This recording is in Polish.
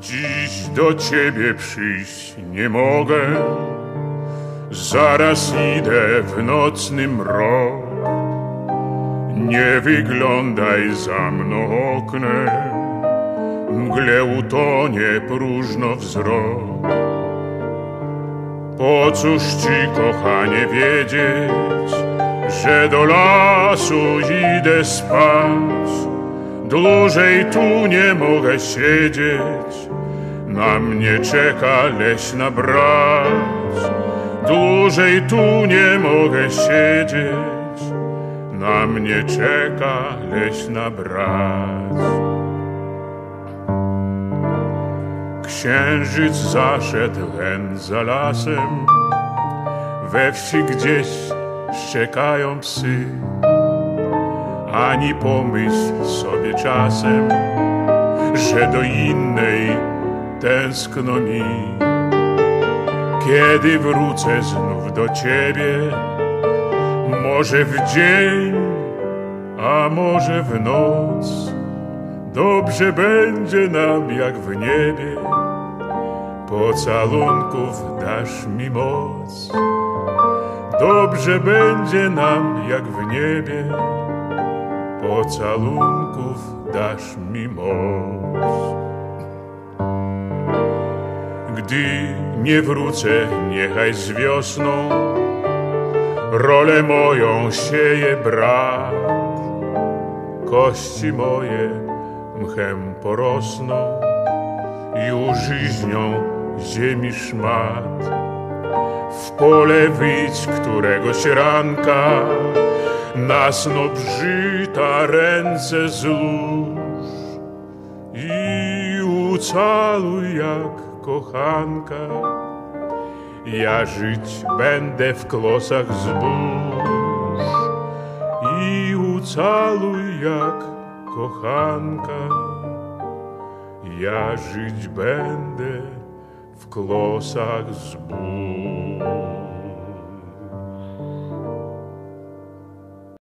Dziś do ciebie przyjść nie mogę, zaraz idę w nocny mrok. Nie wyglądaj za mną oknem, mgle utonie próżno wzrok. Po cóż ci, kochanie, wiedzieć, że do lasu idę spać? Dłużej tu nie mogę siedzieć, na mnie czeka leśna brać. Dłużej tu nie mogę siedzieć, na mnie czeka leśna brać. Księżyc zaszedł hen za lasem, we wsi gdzieś szczekają psy. Ani pomyśl sobie czasem, że do innej tęskno mi. Kiedy wrócę znów do ciebie, może w dzień, a może w noc, dobrze będzie nam jak w niebie, pocałunków dasz mi moc. Dobrze będzie nam jak w niebie, pocałunków dasz mi moc. Gdy nie wrócę, niechaj z wiosną rolę moją sieje brat. Kości moje mchem porosną, już żyźnią ziemi szmat. W pole wyjdź któregoś ranka, na snop żyta ręce złóż i ucaluj jak kochanka. Ja żyć będę w klosach zbóż i ucaluj jak kochanka. Ja żyć będę w klosach zbóż.